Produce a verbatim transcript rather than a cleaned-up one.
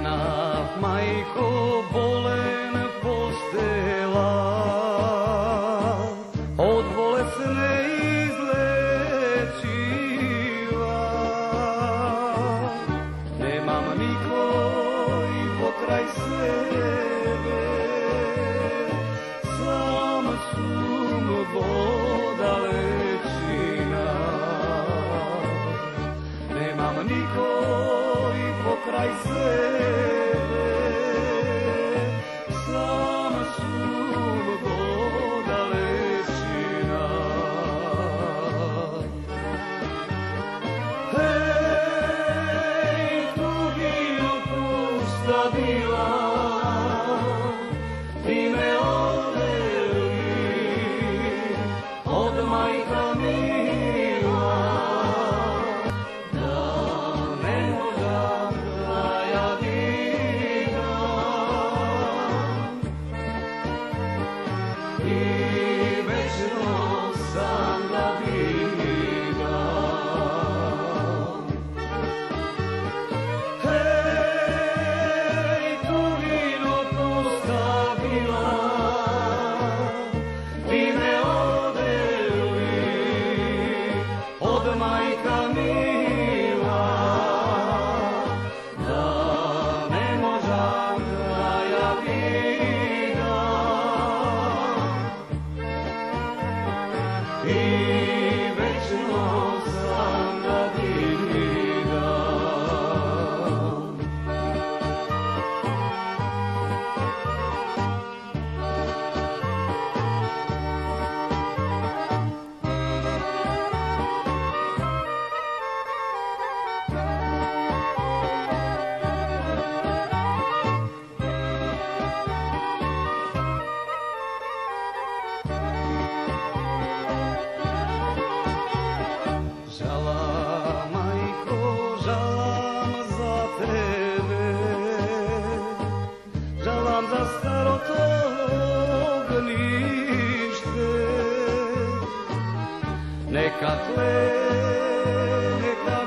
Žena, majko, bolen postela, od bolesne izlečiva. Nemam nikoj pokraj sebe, sam sum voda lečina. Nemam nikoj pokraj sebe, sam sum voda lečina. Hej, tugino pusta bila, ti me odveli od majka mila, da ne možam da ja vidim i večno sam da vidim. Hej, tugino pusta bila, ti me odveli od majka mila, da ne možam da ja vidim i večno sam da vidim. Žala, majko, žalam za tebe, žalam za staro to ognjište. Neka tle, neka